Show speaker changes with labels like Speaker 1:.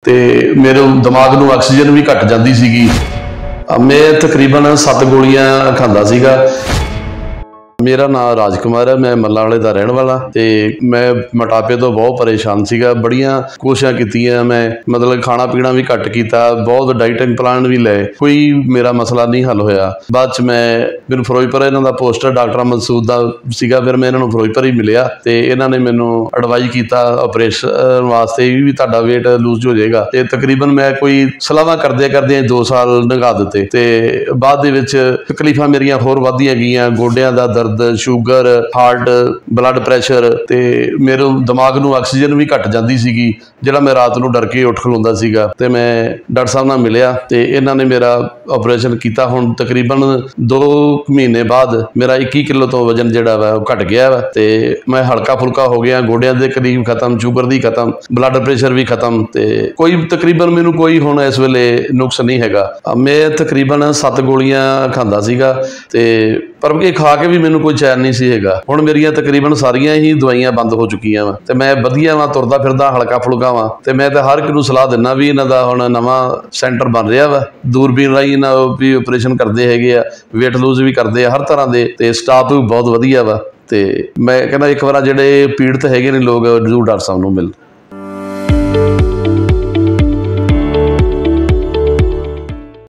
Speaker 1: ਤੇ ਮੇਰੇ ਦਿਮਾਗ ਨੂੰ ਆਕਸੀਜਨ ਵੀ घट जाती ਸੀਗੀ। मैं तकरीबन 7 गोलियां खांदा सीगा। मेरा नाम राजकुमार है, मैं मल्ला वाले का रहने वाला। तो मैं मोटापे तो बहुत परेशान सीगा, बड़िया कोशिश कीतियां मैं, मतलब खाना पीना भी घट किया, बहुत डाइटिंग प्लान भी ले, कोई मेरा मसला नहीं हल होया। बाद च मैं फिरोजपुर इन्हों का पोस्टर डॉक्टर मसूद का सीगा, फिर मैं इन्हों फिरोजपुर ही मिलिया तो इन्होंने मैनू एडवाइज किया ऑपरेशन वास्ते भी तुहाडा वेट लूज हो जाएगा। तो तकरीबन मैं कोई सलाहां करदे करदे 2 साल लंघा दिते। तो बाद दे विच तकलीफां मेरियां होर वधदियां गईयां, गोडियां दा दर्द, शुगर, हार्ट, ब्लड प्रैशर, तो मेरे दिमाग में आक्सीजन भी घट जाती सी, जिहड़ा मैं रात को डर के उठ खलोंदा सीगा। तो मैं डॉक्टर साहब नाल मिलिया तो इन्होंने मेरा ऑपरेशन किया। हुण तकरीबन 2 महीने बाद मेरा 21 किलो तो वजन जिहड़ा वा घट गया वा। तो मैं हल्का फुल्का हो गया, गोडियां दे करीब खत्म, शुगर दी खत्म, ब्लड प्रैशर भी खत्म। तो कोई तकरीबन मैनू कोई हुण इस वेले नुक्स नहीं हैगा। मैं तकरीबन 7 गोलियां खांदा सीगा ते पर ये खा के भी मैनू कोई चैन नहीं सी हैगा। हुण मेरियां तकरीबन सारियां ही दवाइयां बंद हो चुकियां वा ते मैं वधिया वां, तुरदा फिरदा, हल्का फुल्का वां। ते मैं तो हर एक नूं सलाह दिंदा भी इन्हां दा हुण नवां सेंटर बन रहा वा, दूरबीन राही इन्हां भी ऑपरेशन करते हैगे आ, वेट लूज भी करते हैं, हर तरह के, ते स्टाफ भी बहुत वधिया वा। ते मैं कहना एक बार जिहड़े पीड़ित हैगे ने लोग जरूर डॉक्टर साहब नूं मिल।